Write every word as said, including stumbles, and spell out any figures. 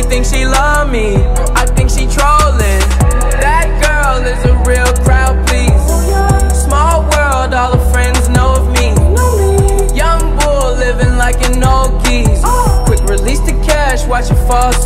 think she love me, I think she trolling. That girl is a real crowd, please. Small world, all her friends know of me. Young bull living like an old geese. Quick release the cash, watch it fall.